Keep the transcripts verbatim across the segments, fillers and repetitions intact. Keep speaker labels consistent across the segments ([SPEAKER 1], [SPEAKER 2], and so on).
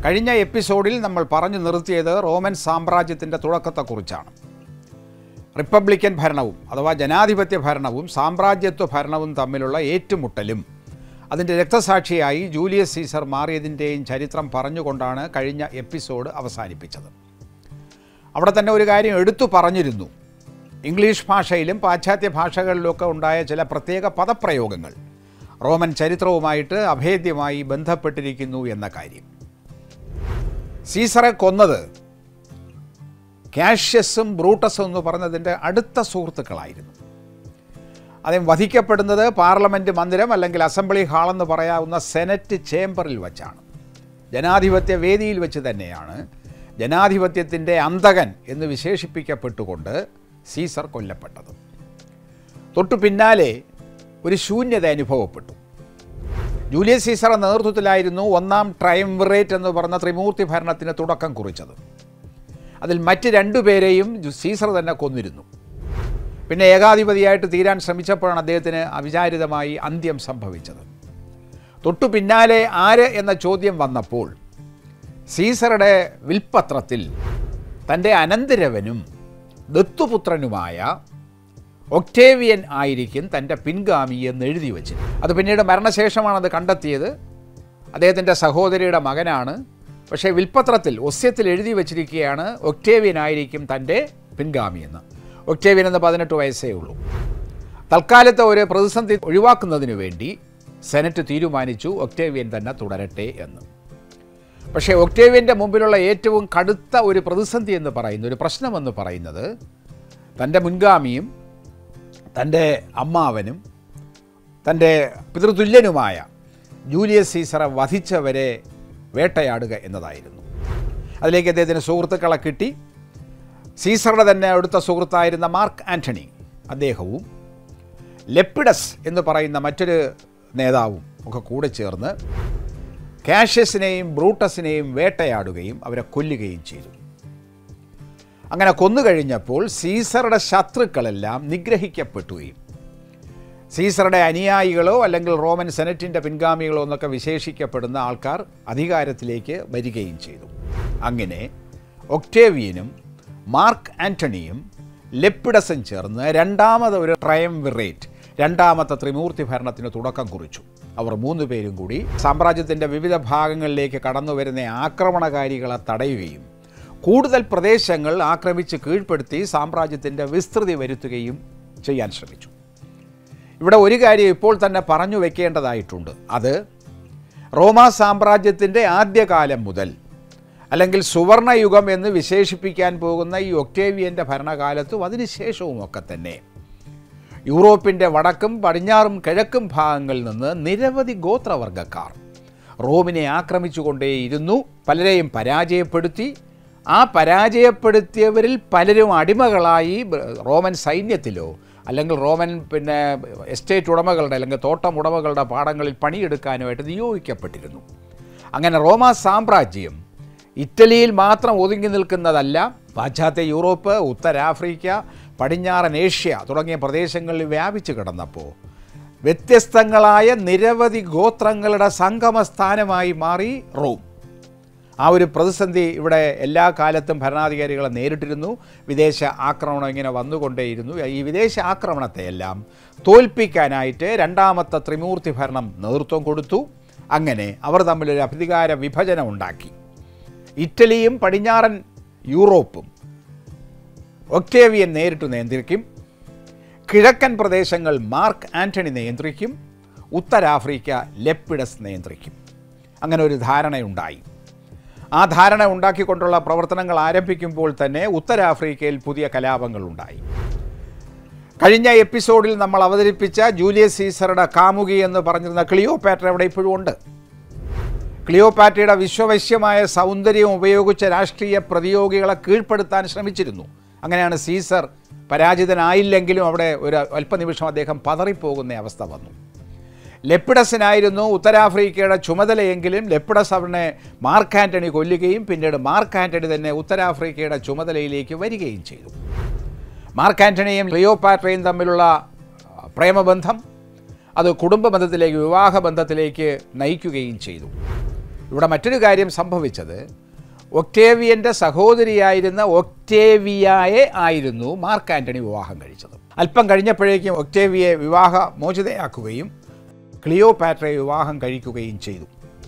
[SPEAKER 1] കഴിഞ്ഞ എപ്പിസോഡിൽ നമ്മൾ പറഞ്ഞു നിർത്തിയത് റോമൻ സാമ്രാജ്യത്തിൻ്റെ തുടക്കത്തെക്കുറിച്ചാണ്. റിപ്പബ്ലിക്കൻ ഭരണവും അഥവാ ജനാധിപത്യ ഭരണവും സാമ്രാജ്യത്വ ഭരണവും തമ്മിലുള്ള ഏറ്റുമുട്ടലും അതിൻ്റെ രക്തസാക്ഷിയായി ജൂലിയസ് സീസർ മാറിയതിൻ്റെയും ചരിത്രം പറഞ്ഞുകൊണ്ടാണ് കഴിഞ്ഞ എപ്പിസോഡ് അവസാനിപ്പിച്ചത്. അവിടെ തന്നെ ഒരു കാര്യം എടുത്തു പറഞ്ഞിരുന്നു. ഇംഗ്ലീഷ് ഭാഷയിലും പാശ്ചാത്യ ഭാഷകളിലുമൊക്കെ ഉണ്ടായ ചില പ്രത്യേക പദപ്രയോഗങ്ങൾ റോമൻ ചരിത്രവുമായിട്ട് അഭേദ്യമായി ബന്ധപ്പെട്ടിരിക്കുന്നു എന്ന കാര്യം. സീസറെ കൊന്നത് കാഷ്യസും ബ്രൂട്ടസും എന്ന് പറഞ്ഞതിൻ്റെ അടുത്ത സുഹൃത്തുക്കളായിരുന്നു. അദ്ദേഹം വധിക്കപ്പെടുന്നത് പാർലമെൻറ്റ് മന്ദിരം അല്ലെങ്കിൽ അസംബ്ലി ഹാളെന്ന് പറയാവുന്ന സെനറ്റ് ചേംബറിൽ വച്ചാണ്. ജനാധിപത്യ വേദിയിൽ വെച്ച് തന്നെയാണ് ജനാധിപത്യത്തിൻ്റെ അന്തകൻ എന്ന് വിശേഷിപ്പിക്കപ്പെട്ടുകൊണ്ട് സീസർ കൊല്ലപ്പെട്ടത്. തൊട്ടു പിന്നാലെ ഒരു ശൂന്യത അനുഭവപ്പെട്ടു. ജൂലിയസ് സീസറുടെ നേതൃത്വത്തിലായിരുന്നു ഒന്നാം ട്രയംവിറേറ്റ് എന്ന് പറഞ്ഞ ത്രിമൂർത്തി ഭരണത്തിന് തുടക്കം കുറിച്ചത്. അതിൽ മറ്റ് രണ്ടുപേരെയും സീസർ തന്നെ കൊന്നിരുന്നു. പിന്നെ ഏകാധിപതിയായിട്ട് തീരാൻ ശ്രമിച്ചപ്പോഴാണ് അദ്ദേഹത്തിന് അവിചാരിതമായി അന്ത്യം സംഭവിച്ചത്. തൊട്ടു പിന്നാലെ ആര് എന്ന ചോദ്യം വന്നപ്പോൾ സീസറുടെ വിൽപ്പത്രത്തിൽ തൻ്റെ അനന്തരവനും ദത്തുപുത്രനുമായ ഒക്ടേവിയൻ ആയിരിക്കും തൻ്റെ പിൻഗാമി എന്ന് എഴുതി വച്ചു. അത് പിന്നീട് മരണശേഷമാണത് കണ്ടെത്തിയത്. അദ്ദേഹത്തിൻ്റെ സഹോദരിയുടെ മകനാണ്. പക്ഷേ വിൽപ്പത്രത്തിൽ ഒസ്യത്തിൽ എഴുതി വച്ചിരിക്കുകയാണ് ഒക്ടേവിയൻ ആയിരിക്കും തൻ്റെ പിൻഗാമി എന്ന്. ഒക്ടേവിയൻ എന്ന് പതിനെട്ട് വയസ്സേ ഉള്ളൂ. തൽക്കാലത്തെ ഒരു പ്രതിസന്ധി ഒഴിവാക്കുന്നതിന് വേണ്ടി സെനറ്റ് തീരുമാനിച്ചു ഒക്ടേവിയൻ തന്നെ തുടരട്ടെ എന്ന്. പക്ഷേ ഒക്ടേവിയൻ്റെ മുമ്പിലുള്ള ഏറ്റവും കടുത്ത ഒരു പ്രതിസന്ധി എന്ന് പറയുന്ന ഒരു പ്രശ്നമെന്ന് പറയുന്നത് തൻ്റെ മുൻഗാമിയും തൻ്റെ അമ്മാവനും തൻ്റെ പിതൃതുല്യനുമായ ജൂലിയസ് സീസറെ വധിച്ചവരെ വേട്ടയാടുക എന്നതായിരുന്നു. അതിലേക്ക് അദ്ദേഹത്തിന് സുഹൃത്തുക്കളെ കിട്ടി. സീസറുടെ തന്നെ അടുത്ത സുഹൃത്തായിരുന്ന മാർക്ക് ആൻ്റണി അദ്ദേഹവും ലെപ്പിഡസ് എന്ന് പറയുന്ന മറ്റൊരു നേതാവും ഒക്കെ കൂടെ ചേർന്ന് കാഷ്യസിനെയും ബ്രൂട്ടസിനെയും വേട്ടയാടുകയും അവരെ കൊല്ലുകയും ചെയ്തു. അങ്ങനെ കൊന്നുകഴിഞ്ഞപ്പോൾ സീസറുടെ ശത്രുക്കളെല്ലാം നിഗ്രഹിക്കപ്പെട്ടുകയും സീസറുടെ അനുയായികളോ അല്ലെങ്കിൽ റോമൻ സെനറ്റിൻ്റെ പിൻഗാമികളോ എന്നൊക്കെ വിശേഷിക്കപ്പെടുന്ന ആൾക്കാർ അധികാരത്തിലേക്ക് വരികയും ചെയ്തു. അങ്ങനെ ഒക്ടേവിയനും മാർക്ക് ആൻ്റണിയും ലെപ്പിഡസും ചേർന്ന് രണ്ടാമത് ഒരു ട്രയംവിറേറ്റ് രണ്ടാമത്തെ ത്രിമൂർത്തി ഭരണത്തിന് തുടക്കം കുറിച്ചു. അവർ മൂന്ന് പേരും കൂടി സാമ്രാജ്യത്തിൻ്റെ വിവിധ ഭാഗങ്ങളിലേക്ക് കടന്നു വരുന്ന ആക്രമണകാരികളെ തടയുകയും കൂടുതൽ പ്രദേശങ്ങൾ ആക്രമിച്ച് കീഴ്പ്പെടുത്തി സാമ്രാജ്യത്തിൻ്റെ വിസ്തൃതി വരുത്തുകയും ചെയ്യാൻ ശ്രമിച്ചു. ഇവിടെ ഒരു കാര്യം ഇപ്പോൾ തന്നെ പറഞ്ഞു വയ്ക്കേണ്ടതായിട്ടുണ്ട്. അത് റോമാ സാമ്രാജ്യത്തിൻ്റെ ആദ്യകാലം മുതൽ അല്ലെങ്കിൽ സുവർണയുഗം എന്ന് വിശേഷിപ്പിക്കാൻ പോകുന്ന ഈ ഒക്ടേവിയൻ്റെ ഭരണകാലത്തും അതിനുശേഷവുമൊക്കെ തന്നെ യൂറോപ്പിൻ്റെ വടക്കും പടിഞ്ഞാറും കിഴക്കും ഭാഗങ്ങളിൽ നിന്ന് നിരവധി ഗോത്രവർഗ്ഗക്കാർ റോമിനെ ആക്രമിച്ചുകൊണ്ടേയിരുന്നു. പലരെയും പരാജയപ്പെടുത്തി. ആ പരാജയപ്പെടുത്തിയവരിൽ പലരും അടിമകളായി റോമൻ സൈന്യത്തിലോ അല്ലെങ്കിൽ റോമൻ പിന്നെ എസ്റ്റേറ്റ് ഉടമകളുടെ അല്ലെങ്കിൽ തോട്ടം ഉടമകളുടെ പാടങ്ങളിൽ പണിയെടുക്കാനുമായിട്ട് നിയോഗിക്കപ്പെട്ടിരുന്നു. അങ്ങനെ റോമാ സാമ്രാജ്യം ഇറ്റലിയിൽ മാത്രം ഒതുങ്ങി നിൽക്കുന്നതല്ല, പാശ്ചാത്യ യൂറോപ്പ്, ഉത്തരാഫ്രിക്ക, പടിഞ്ഞാറൻ ഏഷ്യ തുടങ്ങിയ പ്രദേശങ്ങളിൽ വ്യാപിച്ചു കിടന്നപ്പോൾ വ്യത്യസ്തങ്ങളായ നിരവധി ഗോത്രങ്ങളുടെ സംഗമസ്ഥാനമായി മാറി റോം. ആ ഒരു പ്രതിസന്ധി ഇവിടെ എല്ലാ കാലത്തും ഭരണാധികാരികളെ നേരിട്ടിരുന്നു. വിദേശ ആക്രമണം ഇങ്ങനെ വന്നുകൊണ്ടേയിരുന്നു. ഈ വിദേശ ആക്രമണത്തെയെല്ലാം തോൽപ്പിക്കാനായിട്ട് രണ്ടാമത്തെ ത്രിമൂർത്തി ഭരണം നേതൃത്വം കൊടുത്തു. അങ്ങനെ അവർ തമ്മിലൊരു അധികാര വിഭജനം ഉണ്ടാക്കി. ഇറ്റലിയും പടിഞ്ഞാറൻ യൂറോപ്പും ഒക്ടേവിയൻ നേരിട്ട് നിയന്ത്രിക്കും. കിഴക്കൻ പ്രദേശങ്ങൾ മാർക്ക് ആൻ്റണി നിയന്ത്രിക്കും. ഉത്തരാഫ്രിക്ക ലെപ്പിഡസ് നിയന്ത്രിക്കും. അങ്ങനെ ഒരു ധാരണയുണ്ടായി. ആ ധാരണ ഉണ്ടാക്കിക്കൊണ്ടുള്ള പ്രവർത്തനങ്ങൾ ആരംഭിക്കുമ്പോൾ തന്നെ ഉത്തരാഫ്രിക്കയിൽ പുതിയ കലാപങ്ങളുണ്ടായി. കഴിഞ്ഞ എപ്പിസോഡിൽ നമ്മൾ അവതരിപ്പിച്ച ജൂലിയസ് സീസറുടെ കാമുകി എന്ന് പറഞ്ഞിരുന്ന ക്ലിയോപാട്ര അവിടെ ഇപ്പോഴും ഉണ്ട്. ക്ലിയോപാട്രയുടെ വിശ്വവശ്യമായ സൗന്ദര്യം ഉപയോഗിച്ച രാഷ്ട്രീയ പ്രതിയോഗികളെ കീഴ്പ്പെടുത്താൻ ശ്രമിച്ചിരുന്നു. അങ്ങനെയാണ് സീസർ പരാജിതനായില്ലെങ്കിലും അവിടെ ഒരു അല്പനിമിഷം അദ്ദേഹം പതറിപ്പോകുന്ന അവസ്ഥ വന്നു. ലെപ്പിഡസിനായിരുന്നു ഉത്തരാഫ്രിക്കയുടെ ചുമതലയെങ്കിലും ലെപ്പിഡസ് അവനെ മാർക്ക് ആൻ്റണി കൊല്ലുകയും പിന്നീട് മാർക്ക് ആൻ്റണി തന്നെ ഉത്തരാഫ്രിക്കയുടെ ചുമതലയിലേക്ക് വരികയും ചെയ്തു. മാർക്ക് ആൻ്റണിയും ക്ലിയോപാട്രയും തമ്മിലുള്ള പ്രേമബന്ധം അത് കുടുംബ ബന്ധത്തിലേക്ക് വിവാഹ ബന്ധത്തിലേക്ക് നയിക്കുകയും ചെയ്തു. ഇവിടെ മറ്റൊരു കാര്യം സംഭവിച്ചത്, ഒക്ടേവിയൻ്റെ സഹോദരിയായിരുന്ന ഒക്ടേവിയയെ ആയിരുന്നു മാർക്ക് ആൻ്റണി വിവാഹം കഴിച്ചത്. അല്പം കഴിഞ്ഞപ്പോഴേക്കും ഒക്ടേവിയയെ വിവാഹ മോചിതയാക്കുകയും ക്ലിയോപാട്രയെ വിവാഹം കഴിക്കുകയും ചെയ്തു.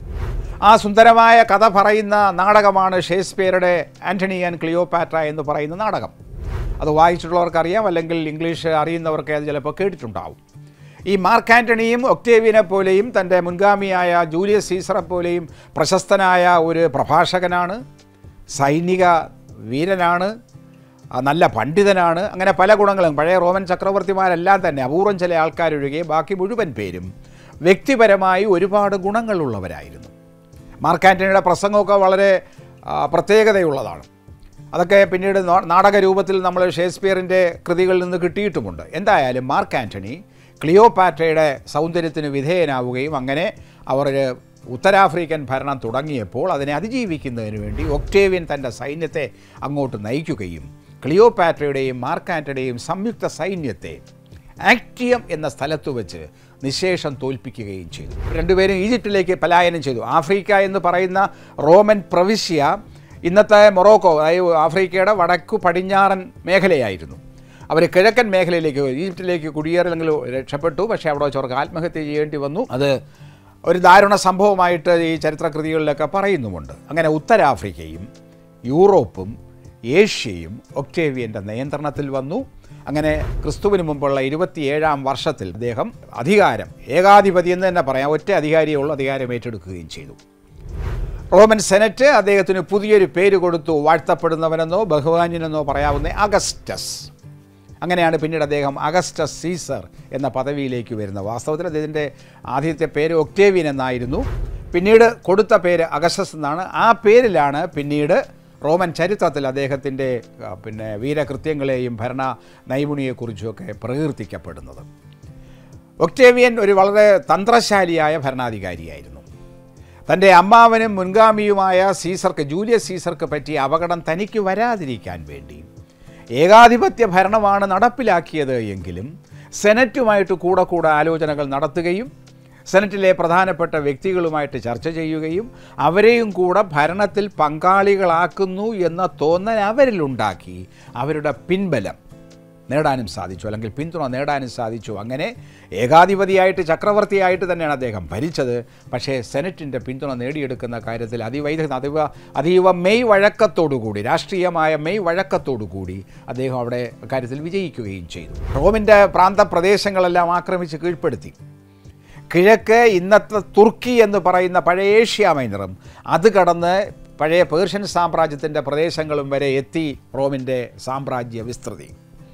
[SPEAKER 1] ആ സുന്ദരമായ കഥ പറയുന്ന നാടകമാണ് ഷേക്സ്പിയറുടെ ആൻ്റണി ആൻഡ് ക്ലിയോപാട്ര എന്ന് പറയുന്ന നാടകം. അത് വായിച്ചിട്ടുള്ളവർക്കറിയാം, അല്ലെങ്കിൽ ഇംഗ്ലീഷ് അറിയുന്നവർക്ക് അത് ചിലപ്പോൾ കേട്ടിട്ടുണ്ടാവും. ഈ മാർക്ക് ആൻ്റണിയും ഒക്ടേവിയനെ പോലെയും തൻ്റെ മുൻഗാമിയായ ജൂലിയസ് സീസറെ പോലെയും പ്രശസ്തനായ ഒരു പ്രഭാഷകനാണ്, സൈനിക വീരനാണ്, നല്ല പണ്ഡിതനാണ്. അങ്ങനെ പല ഗുണങ്ങളും. പഴയ റോമൻ ചക്രവർത്തിമാരെല്ലാം തന്നെ അപൂർവം ചില ആൾക്കാരൊഴികെ ബാക്കി മുഴുവൻ പേരും വ്യക്തിപരമായി ഒരുപാട് ഗുണങ്ങളുള്ളവരായിരുന്നു. മാർക്ക് ആൻ്റണിയുടെ പ്രസംഗമൊക്കെ വളരെ പ്രത്യേകതയുള്ളതാണ്. അതൊക്കെ പിന്നീട് നാടക രൂപത്തിൽ നമ്മൾ ഷേക്സ്പിയറിൻ്റെ കൃതികളിൽ നിന്ന് കിട്ടിയിട്ടുമുണ്ട്. എന്തായാലും മാർക്ക് ആൻ്റണി ക്ലിയോപാട്രയുടെ സൗന്ദര്യത്തിന് വിധേയനാവുകയും അങ്ങനെ അവർ ഉത്തരാഫ്രിക്കൻ ഭരണം തുടങ്ങിയപ്പോൾ അതിനെ അതിജീവിക്കുന്നതിന് വേണ്ടി ഒക്ടേവിയൻ തൻ്റെ സൈന്യത്തെ അങ്ങോട്ട് നയിക്കുകയും ക്ലിയോപാട്രയുടെയും മാർക്ക് ആൻ്റണിയുടെയും സംയുക്ത സൈന്യത്തെ ആക്ടിയം എന്ന സ്ഥലത്ത് വെച്ച് നിശേഷം തോൽപ്പിക്കുകയും ചെയ്തു. രണ്ടുപേരും ഈജിപ്തിലേക്ക് പലായനം ചെയ്തു. ആഫ്രിക്ക എന്ന് പറയുന്ന റോമൻ പ്രവിശ്യ ഇന്നത്തെ മൊറോക്കോ, അതായത് ആഫ്രിക്കയുടെ വടക്കു പടിഞ്ഞാറൻ മേഖലയായിരുന്നു. അവർ കിഴക്കൻ മേഖലയിലേക്ക് ഈജിപ്തിലേക്ക് കുടിയേറലെങ്കിൽ രക്ഷപ്പെട്ടു. പക്ഷേ അവിടെ വെച്ചവർക്ക് ആത്മഹത്യ ചെയ്യേണ്ടി വന്നു. അത് ഒരു ദാരുണ സംഭവമായിട്ട് ഈ ചരിത്രകൃതികളിലൊക്കെ പറയുന്നുമുണ്ട്. അങ്ങനെ ഉത്തരാഫ്രിക്കയും യൂറോപ്പും ഏഷ്യയും ഒക്ടേവിയൻ്റെ നിയന്ത്രണത്തിൽ വന്നു. അങ്ങനെ ക്രിസ്തുവിന് മുമ്പുള്ള ഇരുപത്തിയേഴാം വർഷത്തിൽ അദ്ദേഹം അധികാരം, ഏകാധിപതി എന്ന് തന്നെ പറയാം, ഒറ്റ അധികാരിയുള്ള അധികാരം ഏറ്റെടുക്കുകയും ചെയ്തു. റോമൻ സെനറ്റ് അദ്ദേഹത്തിന് പുതിയൊരു പേര് കൊടുത്തു. വാഴ്ത്തപ്പെടുന്നവനെന്നോ ബഹുമാന്യനെന്നോ പറയാവുന്ന അഗസ്റ്റസ്. അങ്ങനെയാണ് പിന്നീട് അദ്ദേഹം അഗസ്റ്റസ് സീസർ എന്ന പദവിയിലേക്ക് വരുന്നത്. വാസ്തവത്തിൽ അദ്ദേഹത്തിൻ്റെ ആദ്യത്തെ പേര് ഒക്ടേവിയൻ എന്നായിരുന്നു. പിന്നീട് കൊടുത്ത പേര് അഗസ്റ്റസ് എന്നാണ്. ആ പേരിലാണ് പിന്നീട് റോമൻ ചരിത്രത്തിൽ അദ്ദേഹത്തിൻ്റെ പിന്നെ വീരകൃത്യങ്ങളെയും ഭരണ നൈപുണ്യത്തെക്കുറിച്ചുമൊക്കെ പ്രകീർത്തിക്കപ്പെടുന്നത്. ഒക്ടേവിയൻ ഒരു വളരെ തന്ത്രശാലിയായ ഭരണാധികാരിയായിരുന്നു. തൻ്റെ അമ്മാവനും മുൻഗാമിയുമായ സീസർക്ക്, ജൂലിയസ് സീസർക്ക് പറ്റിയ അപകടം തനിക്ക് വരാതിരിക്കാൻ വേണ്ടി ഏകാധിപത്യ ഭരണമാണ് നടപ്പിലാക്കിയത് എങ്കിലും സെനറ്റുമായിട്ട് കൂടെ കൂടെ ആലോചനകൾ നടത്തുകയും സെനറ്റിലെ പ്രധാനപ്പെട്ട വ്യക്തികളുമായിട്ട് ചർച്ച ചെയ്യുകയും അവരെയും കൂടെ ഭരണത്തിൽ പങ്കാളികളാക്കുന്നു എന്ന തോന്നൽ അവരിലുണ്ടാക്കി അവരുടെ പിൻബലം നേടാനും സാധിച്ചു, അല്ലെങ്കിൽ പിന്തുണ നേടാനും സാധിച്ചു. അങ്ങനെ ഏകാധിപതിയായിട്ട് ചക്രവർത്തിയായിട്ട് തന്നെയാണ് അദ്ദേഹം ഭരിച്ചത്. പക്ഷേ സെനറ്റിൻ്റെ പിന്തുണ നേടിയെടുക്കുന്ന കാര്യത്തിൽ അതിവൈദ അതീവ അതീവ മെയ് വഴക്കത്തോടുകൂടി, രാഷ്ട്രീയമായ മെയ് വഴക്കത്തോടുകൂടി അദ്ദേഹം അവിടെ കാര്യത്തിൽ വിജയിക്കുകയും ചെയ്തു. റോമിൻ്റെ പ്രാന്തപ്രദേശങ്ങളെല്ലാം ആക്രമിച്ച് കീഴ്പ്പെടുത്തി. കിഴക്ക് ഇന്നത്തെ തുർക്കി എന്ന് പറയുന്ന പഴയ ഏഷ്യ മൈനറും അത് കടന്ന് പഴയ പേർഷ്യൻ സാമ്രാജ്യത്തിൻ്റെ പ്രദേശങ്ങളും വരെ എത്തി റോമിൻ്റെ സാമ്രാജ്യ വിസ്തൃതി.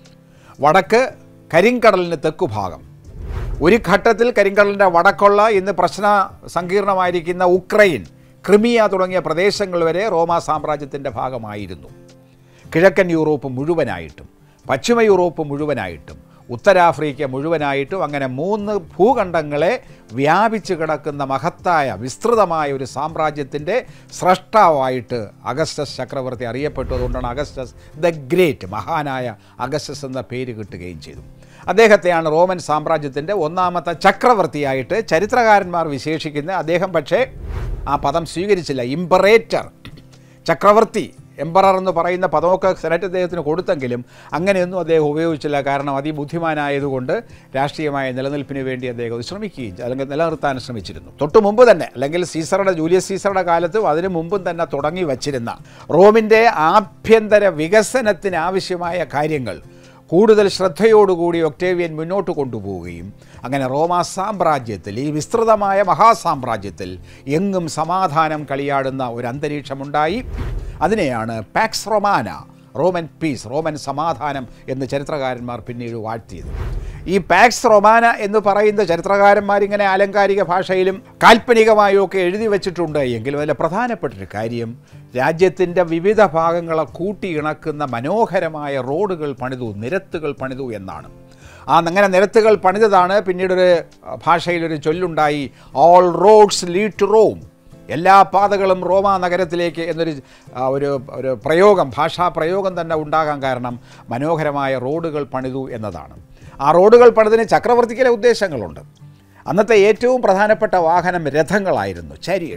[SPEAKER 1] വടക്ക് കരിങ്കടലിന് തെക്കുഭാഗം, ഒരു ഘട്ടത്തിൽ കരിങ്കടലിൻ്റെ വടക്കുള്ള ഇന്ന് പ്രശ്ന സങ്കീർണമായിരിക്കുന്ന ഉക്രൈൻ, ക്രിമിയ തുടങ്ങിയ പ്രദേശങ്ങൾ വരെ റോമാ സാമ്രാജ്യത്തിൻ്റെ ഭാഗമായിരുന്നു. കിഴക്കൻ യൂറോപ്പ് മുഴുവനായിട്ടും പശ്ചിമ യൂറോപ്പ് മുഴുവനായിട്ടും ഉത്തരാഫ്രിക്ക മുഴുവനായിട്ടും അങ്ങനെ മൂന്ന് ഭൂഖണ്ഡങ്ങളെ വ്യാപിച്ചു കിടക്കുന്ന മഹത്തായ വിസ്തൃതമായ ഒരു സാമ്രാജ്യത്തിൻ്റെ സ്രഷ്ടാവായിട്ട് അഗസ്റ്റസ് ചക്രവർത്തി അറിയപ്പെട്ടു. അതുകൊണ്ടാണ് അഗസ്റ്റസ് ദ ഗ്രേറ്റ്, മഹാനായ അഗസ്റ്റസ് എന്ന പേര് കിട്ടുകയും ചെയ്തു. അദ്ദേഹത്തെയാണ് റോമൻ സാമ്രാജ്യത്തിൻ്റെ ഒന്നാമത്തെ ചക്രവർത്തിയായിട്ട് ചരിത്രകാരന്മാർ വിശേഷിക്കുന്നത്. അദ്ദേഹം പക്ഷേ ആ പദം സ്വീകരിച്ചില്ല. ഇംപറേറ്റർ, ചക്രവർത്തി, എംപറർ എന്ന് പറയുന്ന പദമൊക്കെ സെനറ്റ് അദ്ദേഹത്തിന് കൊടുത്തെങ്കിലും അങ്ങനെയൊന്നും അദ്ദേഹം ഉപയോഗിച്ചില്ല. കാരണം അതിബുദ്ധിമാനായതുകൊണ്ട് രാഷ്ട്രീയമായ നിലനിൽപ്പിന് വേണ്ടി അദ്ദേഹം ശ്രമിക്കുകയും അല്ലെങ്കിൽ നിലനിർത്താൻ ശ്രമിച്ചിരുന്നു. തൊട്ടു മുമ്പ് തന്നെ, അല്ലെങ്കിൽ സീസറുടെ ജൂലിയസ് സീസറുടെ കാലത്തും അതിനു മുമ്പും തന്നെ തുടങ്ങി വച്ചിരുന്ന റോമിൻ്റെ ആഭ്യന്തര വികസനത്തിന് ആവശ്യമായ കാര്യങ്ങൾ കൂടുതൽ ശ്രദ്ധയോടുകൂടി ഒക്ടേവിയൻ മുന്നോട്ട് കൊണ്ടുപോവുകയും അങ്ങനെ റോമാ സാമ്രാജ്യത്തിൽ, ഈ വിസ്തൃതമായ മഹാസാമ്രാജ്യത്തിൽ എങ്ങും സമാധാനം കളിയാടുന്ന ഒരു അന്തരീക്ഷമുണ്ടായി. അതിനെയാണ് Pax Romana, Roman peace, Roman സമാധാനം എന്ന് ചരിത്രകാരന്മാർ പിന്നീട് വാഴ്ത്തിയത്. ഈ പാക്സ് റൊമാന എന്ന് പറയുന്ന ചരിത്രകാരന്മാരിങ്ങനെ ആലങ്കാരിക ഭാഷയിലും കാൽപ്പനികമായും ഒക്കെ എഴുതി വച്ചിട്ടുണ്ട്. എങ്കിലും അതിലെ പ്രധാനപ്പെട്ടൊരു കാര്യം, രാജ്യത്തിൻ്റെ വിവിധ ഭാഗങ്ങളെ കൂട്ടിയിണക്കുന്ന മനോഹരമായ റോഡുകൾ പണിതു, നിരത്തുകൾ പണിതു എന്നാണ്. ആ അങ്ങനെ നിരത്തുകൾ പണിതതാണ് പിന്നീടൊരു ഭാഷയിലൊരു ചൊല്ലുണ്ടായി, all roads lead to Rome, എല്ലാ പാതകളും റോമാ നഗരത്തിലേക്ക് എന്നൊരു ഒരു ഒരു പ്രയോഗം, ഭാഷാ പ്രയോഗം തന്നെ ഉണ്ടാകാൻ കാരണം മനോഹരമായ റോഡുകൾ പണിതു എന്നതാണ്. ആ റോഡുകൾ പണിതിന് ചക്രവർത്തിക്കലെ ഉദ്ദേശങ്ങളുണ്ട്. അന്നത്തെ ഏറ്റവും പ്രധാനപ്പെട്ട വാഹനം രഥങ്ങളായിരുന്നു, ചാരിയറ്റ്സ്.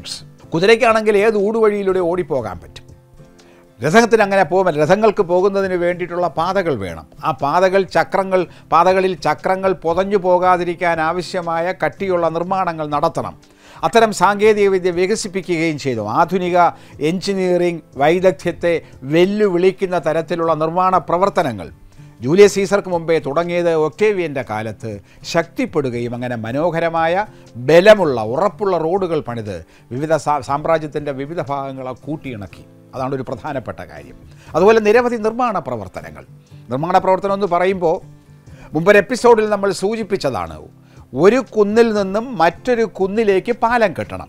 [SPEAKER 1] കുതിരയ്ക്കാണെങ്കിൽ ഏത് ഊടുവഴിയിലൂടെ ഓടിപ്പോകാൻ പറ്റും. രഥത്തിന് അങ്ങനെ പോകാൻ രഥങ്ങൾക്ക് പോകുന്നതിന് വേണ്ടിയിട്ടുള്ള പാതകൾ വേണം. ആ പാതകൾ ചക്രങ്ങൾ പാതകളിൽ ചക്രങ്ങൾ പൊതഞ്ഞു പോകാതിരിക്കാൻ ആവശ്യമായ കട്ടിയുള്ള നിർമ്മാണങ്ങൾ നടത്തണം. അത്തരം സാങ്കേതികവിദ്യ വികസിപ്പിക്കുകയും ചെയ്തു. ആധുനിക എഞ്ചിനീയറിംഗ് വൈദഗ്ധ്യത്തെ വെല്ലുവിളിക്കുന്ന തരത്തിലുള്ള നിർമ്മാണ പ്രവർത്തനങ്ങൾ ജൂലിയസ് സീസർക്ക് മുമ്പേ തുടങ്ങിയത് ഒക്ടേവിയൻ്റെ കാലത്ത് ശക്തിപ്പെടുകയും അങ്ങനെ മനോഹരമായ ബലമുള്ള ഉറപ്പുള്ള റോഡുകൾ പണിത് വിവിധ സാമ്രാജ്യത്തിൻ്റെ വിവിധ ഭാഗങ്ങളെ കൂട്ടിയിണക്കി. അതാണ് ഒരു പ്രധാനപ്പെട്ട കാര്യം. അതുപോലെ നിരവധി നിർമ്മാണ പ്രവർത്തനങ്ങൾ നിർമ്മാണ പ്രവർത്തനം എന്ന് പറയുമ്പോൾ മുമ്പൊരു എപ്പിസോഡിൽ നമ്മൾ സൂചിപ്പിച്ചതാണ്, ഒരു കുന്നിൽ നിന്നും മറ്റൊരു കുന്നിലേക്ക് പാലം കെട്ടണം.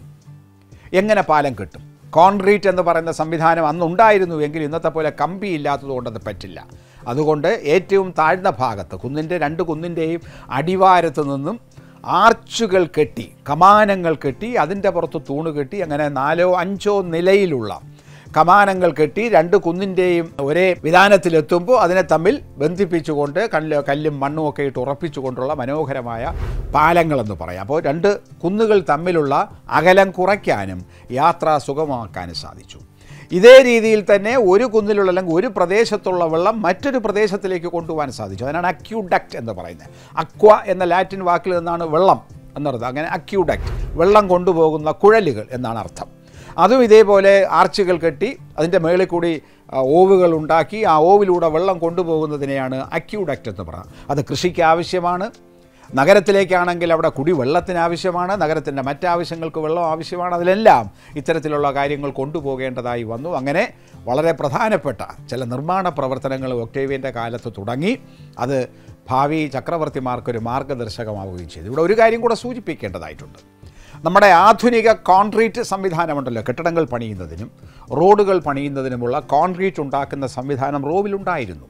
[SPEAKER 1] എങ്ങനെ പാലം കെട്ടും? കോൺക്രീറ്റ് എന്ന് പറയുന്ന സംവിധാനം അന്നുണ്ടായിരുന്നു എങ്കിൽ ഇന്നത്തെ പോലെ കമ്പി ഇല്ലാത്തതുകൊണ്ടത് പറ്റില്ല. അതുകൊണ്ട് ഏറ്റവും താഴ്ന്ന ഭാഗത്ത് കുന്നിൻ്റെ രണ്ട് കുന്നിൻ്റെയും അടിവാരത്ത് നിന്നും ആർച്ചുകൾ കെട്ടി, കമാനങ്ങൾ കെട്ടി, അതിൻ്റെ പുറത്ത് തൂണ് കെട്ടി, അങ്ങനെ നാലോ അഞ്ചോ നിലയിലുള്ള കമാനങ്ങൾ കെട്ടി രണ്ട് കുന്നിൻ്റെയും ഒരേ വിധാനത്തിലെത്തുമ്പോൾ അതിനെ തമ്മിൽ ബന്ധിപ്പിച്ചുകൊണ്ട് കല്ല് കല്ലും മണ്ണും ഒക്കെ ഇട്ട് ഉറപ്പിച്ചുകൊണ്ടുള്ള മനോഹരമായ പാലങ്ങളെന്ന് പറയാം. അപ്പോൾ രണ്ട് കുന്നുകൾ തമ്മിലുള്ള അകലം കുറയ്ക്കാനും യാത്ര സുഗമമാക്കാനും സാധിച്ചു. ഇതേ രീതിയിൽ തന്നെ ഒരു കുന്നിലുള്ള അല്ലെങ്കിൽ ഒരു പ്രദേശത്തുള്ള വെള്ളം മറ്റൊരു പ്രദേശത്തിലേക്ക് കൊണ്ടുപോകാൻ സാധിച്ചു. അതിനാണ് അക്യൂഡക്റ്റ് എന്ന് പറയുന്നത്. അക്വ എന്ന ലാറ്റിൻ വാക്കിൽ നിന്നാണ് വെള്ളം എന്നർത്ഥം. അങ്ങനെ അക്യൂഡക്റ്റ്, വെള്ളം കൊണ്ടുപോകുന്ന കുഴലുകൾ എന്നാണ് അർത്ഥം. അതും ഇതേപോലെ ആർച്ചുകൾ കെട്ടി അതിൻ്റെ മേളിൽ കൂടി ഓവുകൾ ഉണ്ടാക്കി ആ ഓവിലൂടെ വെള്ളം കൊണ്ടുപോകുന്നതിനെയാണ് അക്യൂഡക്റ്റ് എന്ന് പറയുന്നത്. അത് കൃഷിക്ക് ആവശ്യമാണ്. നഗരത്തിലേക്കാണെങ്കിൽ അവിടെ കുടിവെള്ളത്തിന് ആവശ്യമാണ്. നഗരത്തിൻ്റെ മറ്റാവശ്യങ്ങൾക്ക് വെള്ളം ആവശ്യമാണ്. അതിലെല്ലാം ഇത്തരത്തിലുള്ള കാര്യങ്ങൾ കൊണ്ടുപോകേണ്ടതായി വന്നു. അങ്ങനെ വളരെ പ്രധാനപ്പെട്ട ചില നിർമ്മാണ പ്രവർത്തനങ്ങൾ ഒക്ടേവിയൻ്റെ കാലത്ത് തുടങ്ങി. അത് ഭാവി ചക്രവർത്തിമാർക്കൊരു മാർഗദർശകമാവുകയും ചെയ്തു. ഇവിടെ ഒരു കാര്യം കൂടെ സൂചിപ്പിക്കേണ്ടതായിട്ടുണ്ട്. നമ്മുടെ ആധുനിക കോൺക്രീറ്റ് സംവിധാനമുണ്ടല്ലോ, കെട്ടിടങ്ങൾ പണിയുന്നതിനും റോഡുകൾ പണിയുന്നതിനുമുള്ള കോൺക്രീറ്റ് ഉണ്ടാക്കുന്ന സംവിധാനം റോമിലുണ്ടായിരുന്നു.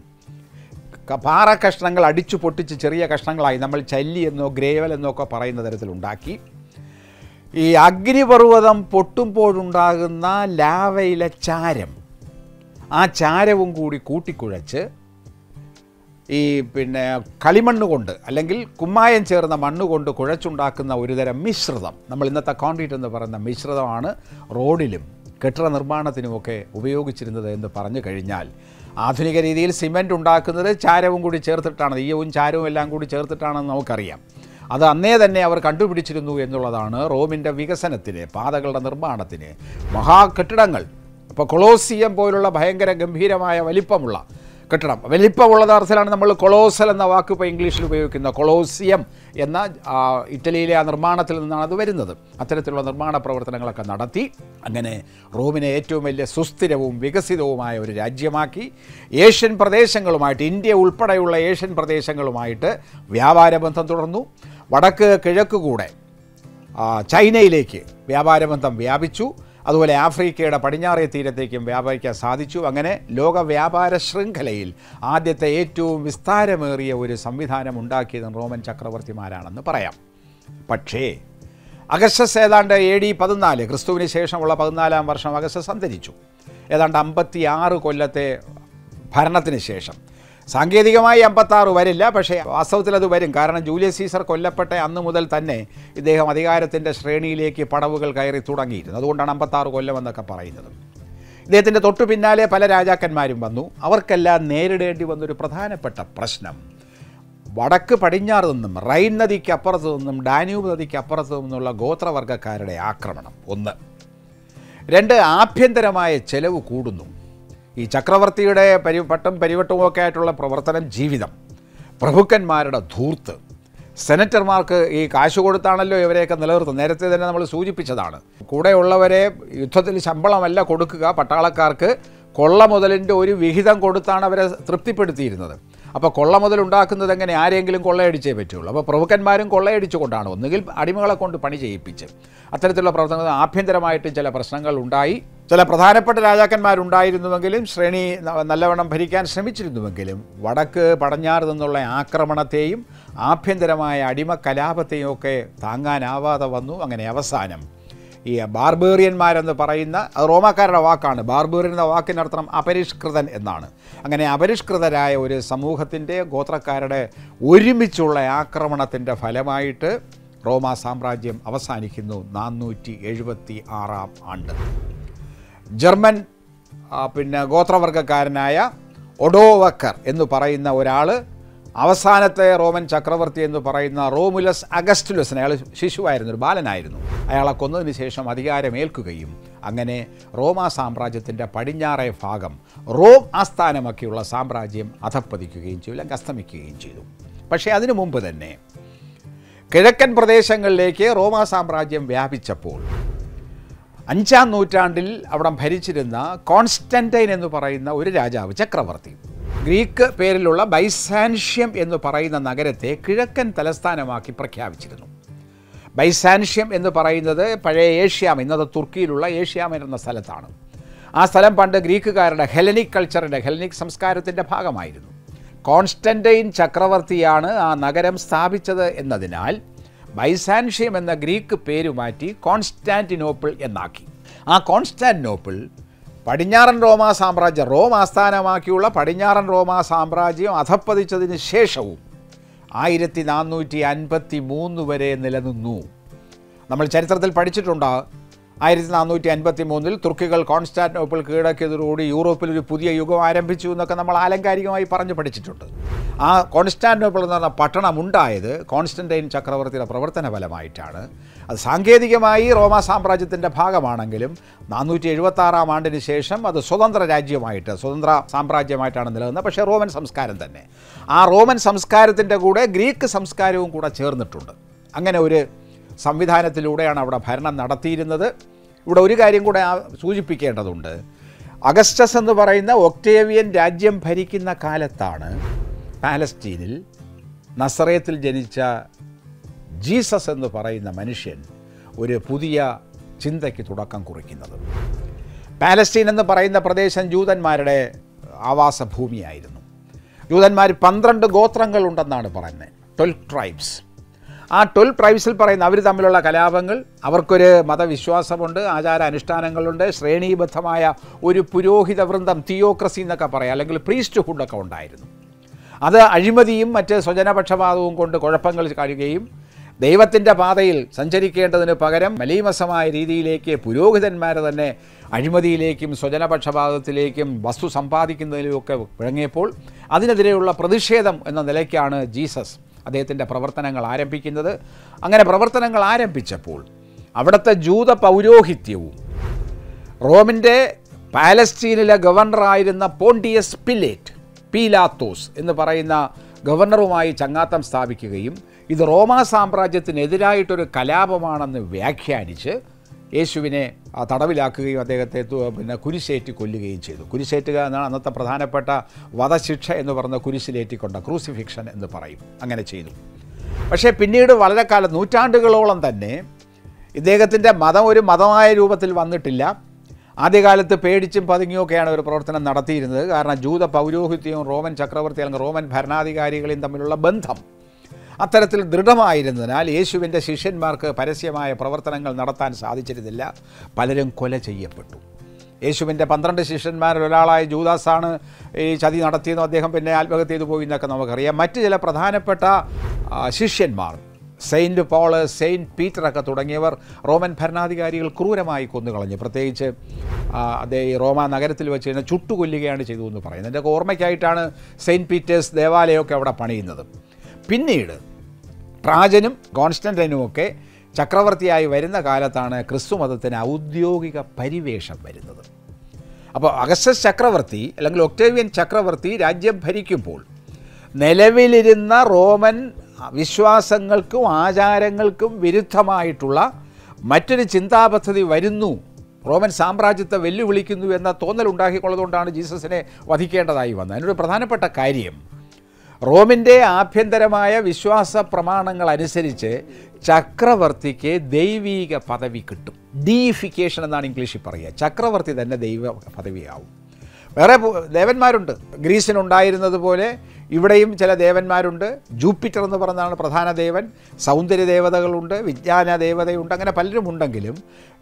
[SPEAKER 1] പാറ കഷ്ണങ്ങൾ അടിച്ചു പൊട്ടിച്ച് ചെറിയ കഷ്ണങ്ങളായി നമ്മൾ ചല്ലി എന്നോ ഗ്രേവൽ എന്നോ ഒക്കെ പറയുന്ന തരത്തിലുണ്ടാക്കി ഈ അഗ്നിപർവ്വതം പൊട്ടുമ്പോഴുണ്ടാകുന്ന ലാവയിലെ ചാരം, ആ ചാരവും കൂടി കൂട്ടിക്കുഴച്ച് ഈ പിന്നെ കളിമണ്ണ് കൊണ്ട് അല്ലെങ്കിൽ കുമ്മായം ചേർന്ന മണ്ണ് കൊണ്ട് കുഴച്ചുണ്ടാക്കുന്ന ഒരുതരം മിശ്രിതം, നമ്മൾ ഇന്നത്തെ കോൺക്രീറ്റ് എന്ന് പറയുന്ന മിശ്രിതമാണ് റോഡിലും കെട്ടിട നിർമ്മാണത്തിനുമൊക്കെ ഉപയോഗിച്ചിരുന്നത് എന്ന് പറഞ്ഞു കഴിഞ്ഞാൽ, ആധുനിക രീതിയിൽ സിമൻറ്റ് ഉണ്ടാക്കുന്നത് ചാരവും കൂടി ചേർത്തിട്ടാണ്, ഈയവും ചാരവും എല്ലാം കൂടി ചേർത്തിട്ടാണെന്ന് നമുക്കറിയാം. അത് അന്നേ തന്നെ അവർ കണ്ടുപിടിച്ചിരുന്നു എന്നുള്ളതാണ് റോമിൻ്റെ വികസനത്തിന്, പാതകളുടെ നിർമ്മാണത്തിന്, മഹാകെട്ടിടങ്ങൾ. ഇപ്പോൾ കൊളോസിയം പോലുള്ള ഭയങ്കര ഗംഭീരമായ വലിപ്പമുള്ള കെട്ടിടം, വലിപ്പമുള്ള അർത്ഥത്തിലാണ് നമ്മൾ കൊളോസൽ എന്ന വാക്ക് ഇപ്പോൾ ഇംഗ്ലീഷിൽ ഉപയോഗിക്കുന്ന. കൊളോസിയം എന്ന ഇറ്റലിയിലെ ആ നിർമ്മാണത്തിൽ നിന്നാണ് അത് വരുന്നത്. അത്തരത്തിലുള്ള നിർമ്മാണ പ്രവർത്തനങ്ങളൊക്കെ നടത്തി അങ്ങനെ റോമിനെ ഏറ്റവും വലിയ സുസ്ഥിരവും വികസിതവുമായ ഒരു രാജ്യമാക്കി. ഏഷ്യൻ പ്രദേശങ്ങളുമായിട്ട്, ഇന്ത്യ ഉൾപ്പെടെയുള്ള ഏഷ്യൻ പ്രദേശങ്ങളുമായിട്ട് വ്യാപാര ബന്ധം തുടർന്നു. വടക്ക് കിഴക്ക് കൂടെ ചൈനയിലേക്ക് വ്യാപാരബന്ധം വ്യാപിച്ചു. അതുപോലെ ആഫ്രിക്കയുടെ പടിഞ്ഞാറേ തീരത്തേക്കും വ്യാപരിക്കാൻ സാധിച്ചു. അങ്ങനെ ലോക വ്യാപാര ശൃംഖലയിൽ ആദ്യത്തെ ഏറ്റവും വിസ്താരമേറിയ ഒരു സംവിധാനം ഉണ്ടാക്കിയത് റോമൻ ചക്രവർത്തിമാരാണെന്ന് പറയാം. പക്ഷേ അഗസ്റ്റസ് ഏതാണ്ട് എ ഡി പതിനാല്, ക്രിസ്തുവിന് ശേഷമുള്ള പതിനാലാം വർഷം അഗസ്റ്റസ് അന്തരിച്ചു. ഏതാണ്ട് അമ്പത്തി ആറ് കൊല്ലത്തെ ഭരണത്തിന് ശേഷം. സാങ്കേതികമായി അമ്പത്താറ് വരില്ല, പക്ഷേ വാസ്തവത്തിൽ അത് വരും. കാരണം ജൂലിയസ് സീസർ കൊല്ലപ്പെട്ട അന്ന് മുതൽ തന്നെ ഇദ്ദേഹം അധികാരത്തിൻ്റെ ശ്രേണിയിലേക്ക് പടവുകൾ കയറി തുടങ്ങിയിരുന്നു. അതുകൊണ്ടാണ് അമ്പത്താറ് കൊല്ലം എന്നൊക്കെ പറയുന്നത്. ഇദ്ദേഹത്തിൻ്റെ തൊട്ടു പിന്നാലെ പല രാജാക്കന്മാരും വന്നു. അവർക്കെല്ലാം നേരിടേണ്ടി വന്നൊരു പ്രധാനപ്പെട്ട പ്രശ്നം വടക്ക് പടിഞ്ഞാറ് നിന്നും റൈൻ നദിക്ക് അപ്പുറത്ത് നിന്നും ഡാന്യൂബ് നദിക്ക് അപ്പുറത്ത് നിന്നുള്ള ഗോത്രവർഗ്ഗക്കാരുടെ ആക്രമണം ഒന്ന്. രണ്ട്, ആഭ്യന്തരമായ ചെലവ് കൂടുന്നു. ഈ ചക്രവർത്തിയുടെ പരി പട്ടം പരിവട്ടവുമൊക്കെ ആയിട്ടുള്ള പ്രവർത്തനം, ജീവിതം, പ്രഭുക്കന്മാരുടെ ധൂർത്ത്, സെനറ്റർമാർക്ക് ഈ കാശ് കൊടുത്താണല്ലോ ഇവരെയൊക്കെ നിലനിർത്തുന്നത്. നേരത്തെ തന്നെ നമ്മൾ സൂചിപ്പിച്ചതാണ്. കൂടെയുള്ളവരെ യുദ്ധത്തിൽ ശമ്പളമല്ല കൊടുക്കുക, പട്ടാളക്കാർക്ക് കൊള്ള മുതലിൻ്റെ ഒരു വിഹിതം കൊടുത്താണ് അവരെ തൃപ്തിപ്പെടുത്തിയിരുന്നത്. അപ്പോൾ കൊള്ള മുതൽ ഉണ്ടാക്കുന്നത് എങ്ങനെ? ആരെങ്കിലും കൊള്ളയടിച്ചേ പറ്റുള്ളൂ. അപ്പോൾ പ്രഭുക്കന്മാരും കൊള്ളയടിച്ചു കൊണ്ടാണ്, ഒന്നുകിൽ അടിമകളെ കൊണ്ട് പണി ചെയ്യിപ്പിച്ച്. അത്തരത്തിലുള്ള പ്രവർത്തനങ്ങൾ ആഭ്യന്തരമായിട്ട് ചില പ്രശ്നങ്ങൾ ഉണ്ടായി. ചില പ്രധാനപ്പെട്ട രാജാക്കന്മാരുണ്ടായിരുന്നുവെങ്കിലും ശ്രേണി നല്ലവണ്ണം ഭരിക്കാൻ ശ്രമിച്ചിരുന്നുവെങ്കിലും വടക്ക് പടിഞ്ഞാറ് നിന്നുള്ള ആക്രമണത്തെയും ആഭ്യന്തരമായ അടിമ കലാപത്തെയും ഒക്കെ താങ്ങാനാവാതെ വന്നു. അങ്ങനെ അവസാനം ഈ ബാർബേറിയന്മാരെന്ന് പറയുന്ന, അത് റോമാക്കാരുടെ വാക്കാണ്, ബാർബേറിയൻ എന്ന വാക്കിനർത്ഥം അപരിഷ്കൃതൻ എന്നാണ്. അങ്ങനെ അപരിഷ്കൃതരായ ഒരു സമൂഹത്തിൻ്റെ, ഗോത്രക്കാരുടെ ഒരുമിച്ചുള്ള ആക്രമണത്തിൻ്റെ ഫലമായിട്ട് റോമാ സാമ്രാജ്യം അവസാനിക്കുന്നു നാനൂറ്റി എഴുപത്തി ആറാം ആണ്ട്. ജർമ്മൻ പിന്നെ ഗോത്രവർഗക്കാരനായ ഒഡോവക്കർ എന്ന് പറയുന്ന ഒരാൾ അവസാനത്തെ റോമൻ ചക്രവർത്തി എന്ന് പറയുന്ന റോമുലസ് അഗസ്റ്റുലസിന്, അയാൾ ശിശുവായിരുന്നു, ഒരു ബാലനായിരുന്നു, അയാളെ കൊന്നതിന് ശേഷം അധികാരമേൽക്കുകയും അങ്ങനെ റോമാ സാമ്രാജ്യത്തിൻ്റെ പടിഞ്ഞാറേ ഭാഗം റോം ആസ്ഥാനമാക്കിയുള്ള സാമ്രാജ്യം അധപ്പതിക്കുകയും ചെയ്തു, അല്ലെങ്കിൽ അസ്തമിക്കുകയും ചെയ്തു. പക്ഷേ അതിനു മുമ്പ് തന്നെ കിഴക്കൻ പ്രദേശങ്ങളിലേക്ക് റോമാ സാമ്രാജ്യം വ്യാപിച്ചപ്പോൾ അഞ്ചാം നൂറ്റാണ്ടിൽ അവിടെ ഭരിച്ചിരുന്ന കോൺസ്റ്റന്റൈൻ എന്ന് പറയുന്ന ഒരു രാജാവ്, ചക്രവർത്തി, ഗ്രീക്ക് പേരിലുള്ള ബൈസാൻഷ്യം എന്ന് പറയുന്ന നഗരത്തെ കിഴക്കൻ തലസ്ഥാനമാക്കി പ്രഖ്യാപിച്ചിരുന്നു. ബൈസാൻഷ്യം എന്ന് പറയുന്നത് പഴയ ഏഷ്യാം, ഇന്നത്തെ തുർക്കിയിലുള്ള ഏഷ്യാം എന്ന സ്ഥലത്താണ്. ആ സ്ഥലം പണ്ട് ഗ്രീക്കുകാരുടെ ഹെലനിക് കൾച്ചറിൻ്റെ, ഹെലനിക് സംസ്കാരത്തിൻ്റെ ഭാഗമായിരുന്നു. കോൺസ്റ്റന്റൈൻ ചക്രവർത്തിയാണ് ആ നഗരം സ്ഥാപിച്ചത് എന്നതിനാൽ ബൈസാൻഷ്യം എന്ന ഗ്രീക്ക് പേര് മാറ്റി കോൺസ്റ്റാന്റിനോപ്പിൾ എന്നാക്കി. ആ കോൺസ്റ്റാന്റിനോപ്പിൾ പടിഞ്ഞാറൻ റോമാ സാമ്രാജ്യം, റോം ആസ്ഥാനമാക്കിയുള്ള പടിഞ്ഞാറൻ റോമാ സാമ്രാജ്യം അധപ്പതിച്ചതിന് ശേഷവും ആയിരത്തി നാനൂറ്റി അൻപത്തി മൂന്ന് വരെ നിലനിന്നു. നമ്മൾ ചരിത്രത്തിൽ പഠിച്ചിട്ടുണ്ട്, ആയിരത്തി നാനൂറ്റി അൻപത്തി മൂന്നിൽ തുർക്കികൾ കോൺസ്റ്റാന്റിനോപ്പിൾ കീഴടക്കിയതോടുകൂടി യൂറോപ്പിൽ ഒരു പുതിയ യുഗം ആരംഭിച്ചു എന്നൊക്കെ നമ്മൾ ആലങ്കാരികമായി പറഞ്ഞു പഠിച്ചിട്ടുണ്ട്. ആ കോൺസ്റ്റാന്റിനോപ്പിൾ എന്ന് പറഞ്ഞ പട്ടണം ഉണ്ടായത് കോൺസ്റ്റന്റൈൻ ചക്രവർത്തിയുടെ പ്രവർത്തന ഫലമായിട്ടാണ്. അത് സാങ്കേതികമായി റോമാ സാമ്രാജ്യത്തിൻ്റെ ഭാഗമാണെങ്കിലും നാനൂറ്റി എഴുപത്തി ആറാം ആണ്ടിന് ശേഷം അത് സ്വതന്ത്ര രാജ്യമായിട്ട്, സ്വതന്ത്ര സാമ്രാജ്യമായിട്ടാണ് നിലനിന്നത്. പക്ഷേ റോമൻ സംസ്കാരം തന്നെ, ആ റോമൻ സംസ്കാരത്തിൻ്റെ കൂടെ ഗ്രീക്ക് സംസ്കാരവും കൂടെ ചേർന്നിട്ടുണ്ട്. അങ്ങനെ ഒരു സംവിധാനത്തിലൂടെയാണ് അവിടെ ഭരണം നടത്തിയിരുന്നത്. ഇവിടെ ഒരു കാര്യം കൂടെ സൂചിപ്പിക്കേണ്ടതുണ്ട്. അഗസ്റ്റസ് എന്ന് പറയുന്ന ഒക്ടേവിയൻ രാജ്യം ഭരിക്കുന്ന കാലത്താണ് പാലസ്തീനിൽ നസറേത്തിൽ ജനിച്ച ജീസസ് എന്ന് പറയുന്ന മനുഷ്യൻ ഒരു പുതിയ ചിന്തയ്ക്ക് തുടക്കം കുറിക്കുന്നത്. പാലസ്തീൻ എന്ന് പറയുന്ന പ്രദേശം ജൂതന്മാരുടെ ആവാസഭൂമിയായിരുന്നു. ജൂതന്മാർ പന്ത്രണ്ട് ഗോത്രങ്ങളുണ്ടെന്നാണ് പറയുന്നത്, ട്വൽവ് ട്രൈബ്സ്. ആ ട്വൽവ് ട്രൈബ്സിൽ പറയുന്ന അവർ തമ്മിലുള്ള കലാപങ്ങൾ, അവർക്കൊരു മതവിശ്വാസമുണ്ട്, ആചാര അനുഷ്ഠാനങ്ങളുണ്ട്, ശ്രേണീബദ്ധമായ ഒരു പുരോഹിത വൃന്ദം, തിയോക്രസി എന്നൊക്കെ പറയാം, അല്ലെങ്കിൽ പ്രീസ്റ്റ്ഹുഡൊക്കെ ഉണ്ടായിരുന്നു. അത് അഴിമതിയും മറ്റ് സ്വജനപക്ഷപാതവും കൊണ്ട് കുഴപ്പങ്ങൾ കഴിയുകയും ദൈവത്തിൻ്റെ പാതയിൽ സഞ്ചരിക്കേണ്ടതിന് പകരം മലീമസമായ രീതിയിലേക്ക് പുരോഹിതന്മാരെ തന്നെ അഴിമതിയിലേക്കും സ്വജനപക്ഷപാതത്തിലേക്കും വസ്തു സമ്പാദിക്കുന്നതിലുമൊക്കെ വിളങ്ങിയപ്പോൾ അതിനെതിരെയുള്ള പ്രതിഷേധം എന്ന നിലയ്ക്കാണ് ജീസസ് അദ്ദേഹത്തിൻ്റെ പ്രവർത്തനങ്ങൾ ആരംഭിക്കുന്നത്. അങ്ങനെ പ്രവർത്തനങ്ങൾ ആരംഭിച്ചപ്പോൾ അവിടുത്തെ ജൂത പൗരോഹിത്യവും റോമിൻ്റെ പാലസ്തീനിലെ ഗവർണറായിരുന്ന പോണ്ടിയസ് പിലേറ്റ്, പീലാത്തോസ് എന്ന് പറയുന്ന ഗവർണറുമായി ചങ്ങാത്തം സ്ഥാപിക്കുകയും ഇത് റോമാ സാമ്രാജ്യത്തിനെതിരായിട്ടൊരു കലാപമാണെന്ന് വ്യാഖ്യാനിച്ച് യേശുവിനെ തടവിലാക്കുകയും അദ്ദേഹത്തെ പിന്നെ കുരിശേറ്റി കൊല്ലുകയും ചെയ്തു. കുരിശേറ്റുക എന്നാണ് അന്നത്തെ പ്രധാനപ്പെട്ട വധശിക്ഷ എന്ന് പറഞ്ഞ കുരിശിലേറ്റിക്കൊണ്ട ക്രൂസിഫിക്ഷൻ എന്ന് പറയും. അങ്ങനെ ചെയ്തു. പക്ഷേ പിന്നീട് വളരെ കാലം, നൂറ്റാണ്ടുകളോളം തന്നെ ഇദ്ദേഹത്തിൻ്റെ മതം ഒരു മതമായ രൂപത്തിൽ വന്നിട്ടില്ല. ആദ്യകാലത്ത് പേടിച്ചും പതുങ്ങിയൊക്കെയാണ് ഒരു പ്രവർത്തനം നടത്തിയിരുന്നത്. കാരണം ജൂത പൗരോഹിത്യവും റോമൻ ചക്രവർത്തി അല്ലെങ്കിൽ റോമൻ ഭരണാധികാരികളെയും തമ്മിലുള്ള ബന്ധം അത്തരത്തിൽ ദൃഢമായിരുന്നതിനാൽ യേശുവിൻ്റെ ശിഷ്യന്മാർക്ക് പരസ്യമായ പ്രവർത്തനങ്ങൾ നടത്താൻ സാധിച്ചിരുന്നില്ല. പലരും കൊല ചെയ്യപ്പെട്ടു. യേശുവിൻ്റെ പന്ത്രണ്ട് ശിഷ്യന്മാരിൽ ഒരാളായ ജൂദാസാണ് ഈ ചതി നടത്തിയെന്നും അദ്ദേഹം പിന്നെ ആത്മഹത്യ ചെയ്തു പോയി എന്നൊക്കെ നമുക്കറിയാം. മറ്റ് ചില പ്രധാനപ്പെട്ട ശിഷ്യന്മാർ, സെയിൻറ്റ് പോള്, സെയിൻറ്റ് പീറ്ററൊക്കെ തുടങ്ങിയവർ റോമൻ ഭരണാധികാരികൾ ക്രൂരമായി കൊന്നുകളഞ്ഞു. പ്രത്യേകിച്ച് അദ്ദേഹം ഈ റോമ നഗരത്തിൽ വെച്ച് കഴിഞ്ഞാൽ ചുട്ടുകൊല്ലുകയാണ് ചെയ്തു എന്ന് പറയുന്നത്. എൻ്റെ ഓർമ്മയ്ക്കായിട്ടാണ് സെയിൻറ്റ് പീറ്റേഴ്സ് ദേവാലയമൊക്കെ അവിടെ പണിയുന്നത്. പിന്നീട് ട്രാജനും കോൺസ്റ്റന്റൈനുമൊക്കെ ചക്രവർത്തിയായി വരുന്ന കാലത്താണ് ക്രിസ്തു മതത്തിന് ഔദ്യോഗിക പരിവേഷം വരുന്നത്. അപ്പോൾ അഗസ്റ്റസ് ചക്രവർത്തി അല്ലെങ്കിൽ ഒക്ടേവിയൻ ചക്രവർത്തി രാജ്യം ഭരിക്കുമ്പോൾ നിലവിലിരുന്ന റോമൻ വിശ്വാസങ്ങൾക്കും ആചാരങ്ങൾക്കും വിരുദ്ധമായിട്ടുള്ള മറ്റൊരു ചിന്താപദ്ധതി വരുന്നു, റോമൻ സാമ്രാജ്യത്തെ വെല്ലുവിളിക്കുന്നു എന്ന തോന്നലുണ്ടാക്കിക്കൊള്ളതുകൊണ്ടാണ് ജീസസിനെ വധിക്കേണ്ടതായി വന്നത്. അതിനൊരു പ്രധാനപ്പെട്ട കാര്യം, റോമിൻ്റെ ആഭ്യന്തരമായ വിശ്വാസ പ്രമാണങ്ങൾ അനുസരിച്ച് ചക്രവർത്തിക്ക് ദൈവീക പദവി കിട്ടും. ഡീയിഫിക്കേഷൻ എന്നാണ് ഇംഗ്ലീഷിൽ പറയുക. ചക്രവർത്തി തന്നെ ദൈവ പദവിയാവും. വേറെ ദേവന്മാരുണ്ട്. ഗ്രീസിനുണ്ടായിരുന്നത് പോലെ ഇവിടെയും ചില ദേവന്മാരുണ്ട്. ജൂപ്പിറ്റർ എന്ന് പറഞ്ഞതാണ് പ്രധാന ദേവൻ. സൗന്ദര്യ ദേവതകളുണ്ട്, വിജ്ഞാന ദേവതയുണ്ട്, അങ്ങനെ പലരും ഉണ്ടെങ്കിലും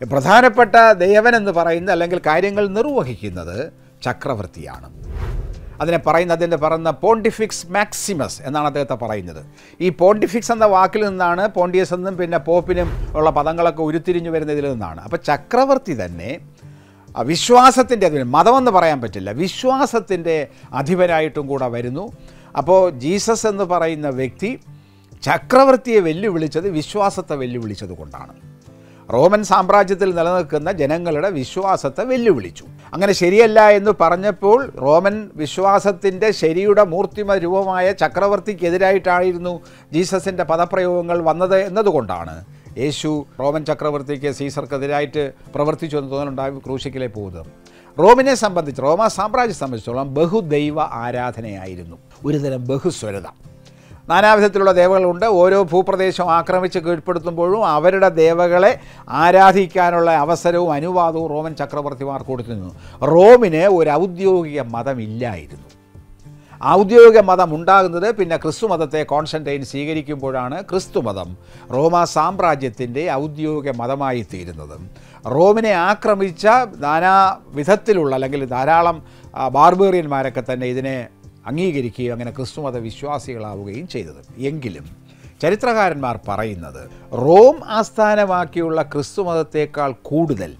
[SPEAKER 1] പ്രധാനപ്പെട്ട ദേവൻ എന്ന് പറയുന്നത് അല്ലെങ്കിൽ കാര്യങ്ങൾ നിർവഹിക്കുന്നത് ചക്രവർത്തിയാണ്. അതിനെ പറയുന്നതിൻ്റെ പറയുന്ന പോണ്ടിഫിക്സ് മാക്സിമസ് എന്നാണ് അദ്ദേഹത്തെ പറയുന്നത്. ഈ പോണ്ടിഫിക്സ് എന്ന വാക്കിൽ നിന്നാണ് പോണ്ടിയസ് എന്നും പിന്നെ പോപ്പിനും ഉള്ള പദങ്ങളൊക്കെ ഉരുത്തിരിഞ്ഞു വരുന്നതിൽ നിന്നാണ്. അപ്പോൾ ചക്രവർത്തി തന്നെ വിശ്വാസത്തിൻ്റെ അധിപൻ, മതമെന്ന് പറയാൻ പറ്റില്ല, വിശ്വാസത്തിൻ്റെ അധിപനായിട്ടും കൂടെ വരുന്നു. അപ്പോൾ ജീസസ് എന്ന് പറയുന്ന വ്യക്തി ചക്രവർത്തിയെ വെല്ലുവിളിച്ചത് വിശ്വാസത്തെ വെല്ലുവിളിച്ചത് കൊണ്ടാണ്. റോമൻ സാമ്രാജ്യത്തിൽ നിലനിൽക്കുന്ന ജനങ്ങളുടെ വിശ്വാസത്തെ വെല്ലുവിളിച്ചു. അങ്ങനെ ശരിയല്ല എന്ന് പറഞ്ഞപ്പോൾ റോമൻ വിശ്വാസത്തിൻ്റെ ശരിയുടെ മൂർത്തിമ രൂപമായ ചക്രവർത്തിക്കെതിരായിട്ടായിരുന്നു ജീസസിൻ്റെ പദപ്രയോഗങ്ങൾ വന്നത് എന്നതുകൊണ്ടാണ് യേശു റോമൻ ചക്രവർത്തിക്ക് സീസർക്കെതിരായിട്ട് പ്രവർത്തിച്ചു എന്ന് തോന്നലുണ്ടായി ക്രൂശിക്കിലേക്ക് പോകുന്നത്. റോമിനെ സംബന്ധിച്ച്, റോമ സാമ്രാജ്യത്തെ സംബന്ധിച്ചോളം ബഹുദൈവ ആരാധനയായിരുന്നു, ഒരുതരം ബഹുസ്വരത. നാനാവിധത്തിലുള്ള ദേവകളുണ്ട്. ഓരോ ഭൂപ്രദേശം ആക്രമിച്ച് കീഴ്പ്പെടുത്തുമ്പോഴും അവരുടെ ദേവകളെ ആരാധിക്കാനുള്ള അവസരവും അനുവാദവും റോമൻ ചക്രവർത്തിമാർ കൊടുത്തിരുന്നു. റോമിന് ഒരു ഔദ്യോഗിക മതമില്ലായിരുന്നു. ഔദ്യോഗിക മതം ഉണ്ടാകുന്നത് പിന്നെ ക്രിസ്തുമതത്തെ കോൺസ്റ്റന്റൈൻ സ്വീകരിക്കുമ്പോഴാണ് ക്രിസ്തുമതം റോമ സാമ്രാജ്യത്തിൻ്റെ ഔദ്യോഗിക മതമായി തീരുന്നത്. റോമിനെ ആക്രമിച്ച നാനാ വിധത്തിലുള്ള അല്ലെങ്കിൽ ധാരാളം ബാർബേറിയന്മാരൊക്കെ തന്നെ ഇതിനെ അംഗീകരിക്കുകയും അങ്ങനെ ക്രിസ്തുമത വിശ്വാസികളാവുകയും ചെയ്തത്. എങ്കിലും ചരിത്രകാരന്മാർ പറയുന്നത് റോം ആസ്ഥാനമാക്കിയുള്ള ക്രിസ്തുമതത്തേക്കാൾ കൂടുതൽ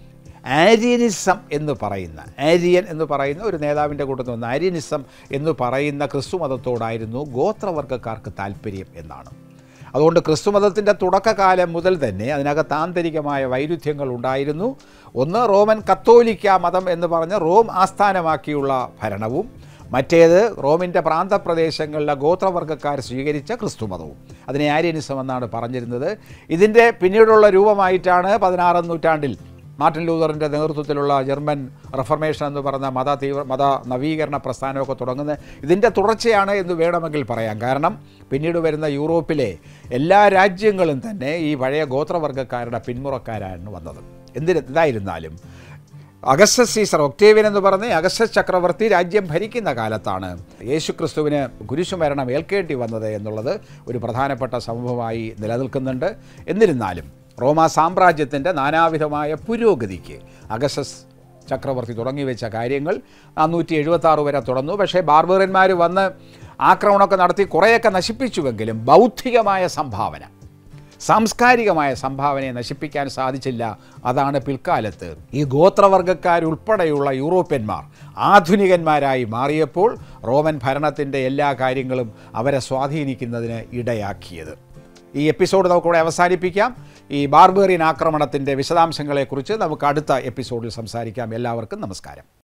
[SPEAKER 1] ആര്യനിസം എന്ന് പറയുന്ന, ആര്യൻ എന്ന് പറയുന്ന ഒരു നേതാവിൻ്റെ കൂട്ടത്തിൽ വന്ന ആര്യനിസം എന്ന് പറയുന്ന ക്രിസ്തുമതത്തോടായിരുന്നു ഗോത്രവർഗ്ഗക്കാർക്ക് താല്പര്യം എന്നാണ്. അതുകൊണ്ട് ക്രിസ്തുമതത്തിൻ്റെ തുടക്കകാലം മുതൽ തന്നെ അതിനകത്ത് ആന്തരികമായ വൈരുദ്ധ്യങ്ങൾ ഉണ്ടായിരുന്നു. ഒന്ന്, റോമൻ കത്തോലിക്ക മതം എന്ന് പറഞ്ഞ റോം ആസ്ഥാനമാക്കിയുള്ള ഭരണവും, മറ്റേത് റോമിൻ്റെ പ്രാന്തപ്രദേശങ്ങളിലെ ഗോത്രവർഗ്ഗക്കാർ സ്വീകരിച്ച ക്രിസ്തുമതവും. അതിനെ ആര്യനിസം എന്നാണ് പറഞ്ഞിരുന്നത്. ഇതിൻ്റെ പിന്നീടുള്ള രൂപമായിട്ടാണ് പതിനാറാം നൂറ്റാണ്ടിൽ മാർട്ടിൻ ലൂതറിൻ്റെ നേതൃത്വത്തിലുള്ള ജർമ്മൻ റിഫർമേഷൻ എന്ന് പറഞ്ഞ മത തീവ്ര മത നവീകരണ പ്രസ്ഥാനമൊക്കെ തുടങ്ങുന്നത്. ഇതിൻ്റെ തുടർച്ചയാണ് എന്ന് വേണമെങ്കിൽ പറയാം. കാരണം പിന്നീട് വരുന്ന യൂറോപ്പിലെ എല്ലാ രാജ്യങ്ങളും തന്നെ ഈ പഴയ ഗോത്രവർഗ്ഗക്കാരുടെ പിന്മുറക്കാരാണ് വന്നത്. എന്തിന് എന്തായിരുന്നാലും അഗസ്റ്റസ് സീസർ, ഒക്ടേവിയൻ എന്ന് പറഞ്ഞ് അഗസ്റ്റസ് ചക്രവർത്തി രാജ്യം ഭരിക്കുന്ന കാലത്താണ് യേശു ക്രിസ്തുവിന് കുരിശുമരണം ഏൽക്കേണ്ടി വന്നത് എന്നുള്ളത് ഒരു പ്രധാനപ്പെട്ട സംഭവമായി നിലനിൽക്കുന്നുണ്ട്. എന്നിരുന്നാലും റോമ സാമ്രാജ്യത്തിൻ്റെ നാനാവിധമായ പുരോഗതിക്ക് അഗസ്റ്റസ് ചക്രവർത്തി തുടങ്ങി വെച്ച കാര്യങ്ങൾ നാനൂറ്റി എഴുപത്താറ് വരെ തുടർന്നു. പക്ഷേ ബാർബേറിയന്മാർ വന്ന് ആക്രമണമൊക്കെ നടത്തി കുറേയൊക്കെ നശിപ്പിച്ചുവെങ്കിലും ബൗദ്ധികമായ സംഭാവന, സാംസ്കാരികമായ സംഭാവനയെ നശിപ്പിക്കാൻ സാധിച്ചില്ല. അതാണ് പിൽക്കാലത്ത് ഈ ഗോത്രവർഗ്ഗക്കാരുൾപ്പെടെയുള്ള യൂറോപ്യന്മാർ ആധുനികന്മാരായി മാറിയപ്പോൾ റോമൻ ഭരണത്തിൻ്റെ എല്ലാ കാര്യങ്ങളും അവരെ സ്വാധീനിക്കുന്നതിന് ഇടയാക്കിയത്. ഈ എപ്പിസോഡ് നമുക്കിവിടെ അവസാനിപ്പിക്കാം. ഈ ബാർബേറിയൻ ആക്രമണത്തിൻ്റെ വിശദാംശങ്ങളെക്കുറിച്ച് നമുക്ക് അടുത്ത എപ്പിസോഡിൽ സംസാരിക്കാം. എല്ലാവർക്കും നമസ്കാരം.